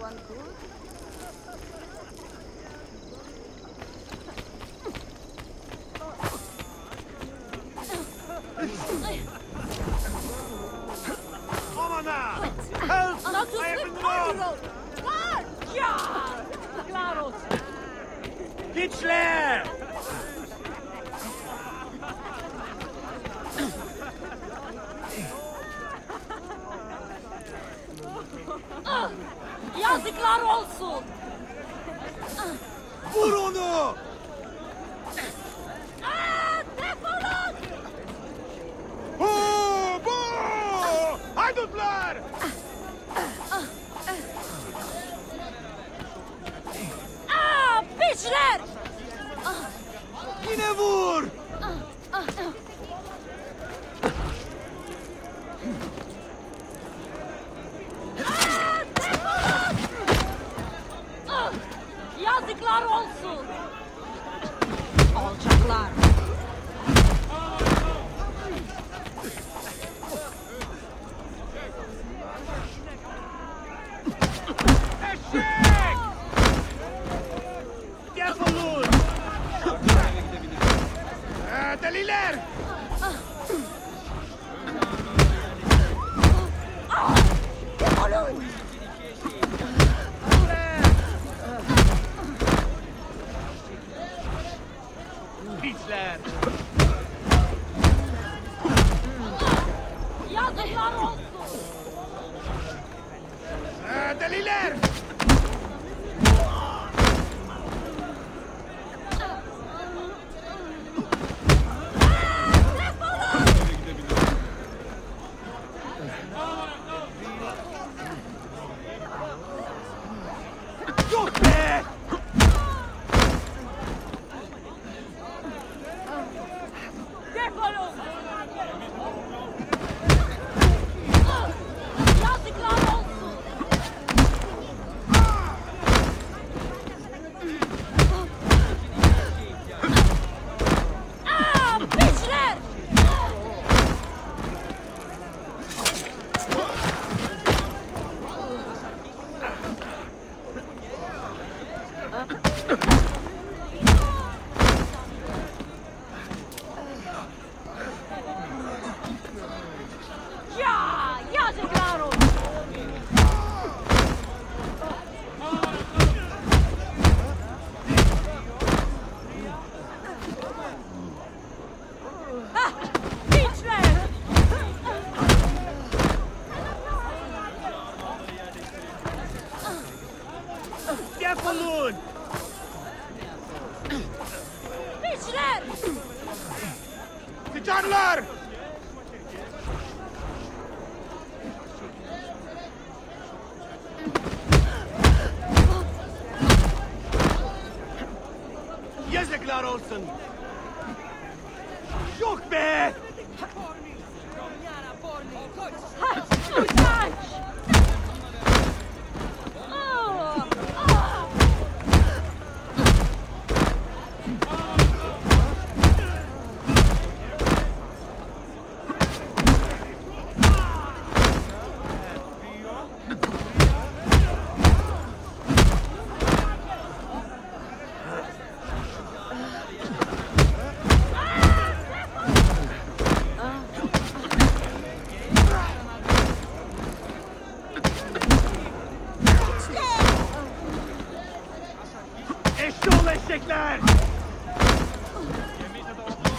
Anyone good? Omana! Help! Not to I am slip in the on the wrong! road! What? Yeah! Claro! Hitler! Yazıklar olsun! Vur onu! Defolun! Bu! Haydutlar! Piçler! Yine vur! Yazıklar olsun! Alçaklar! Eşek! Defolun! Deliler! Defolun! Hitler! Yazıklar olsun! Deliler! Yok be! Defolun! Yazıklar olsun! Piçler! Ya! Yazıklar olsun! Piçler! Defolun! Piçler! Sıçarlar! Yazıklar olsun! Yok be! Utanç! Eşşoğlu eşekler!